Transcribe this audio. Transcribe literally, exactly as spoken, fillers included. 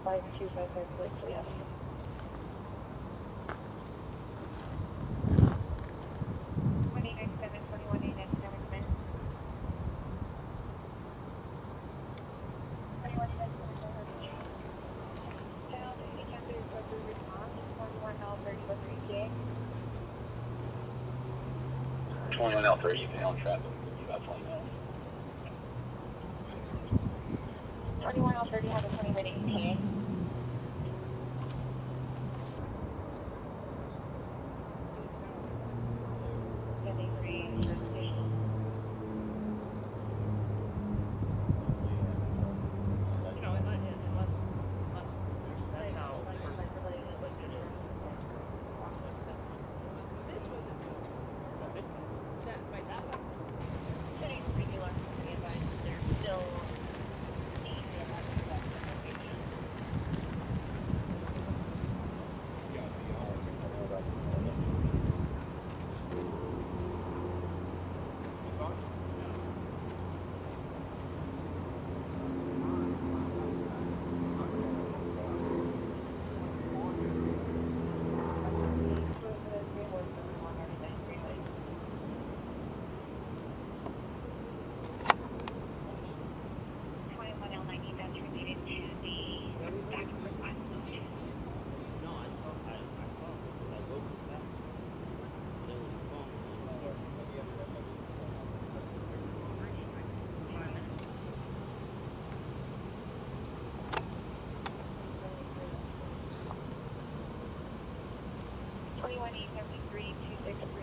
five two five five Blakely Avenue. twenty-nine seven twenty-one eight nine seven seven. twenty-one seven twenty-one eight. Down to the campus for the response. twenty-one L thirty-one three K. twenty-one L thirty, you've been on traffic. About twenty minutes. twenty-one L thirty has a twenty minute E T A. twenty-one eight seventy-three two six three.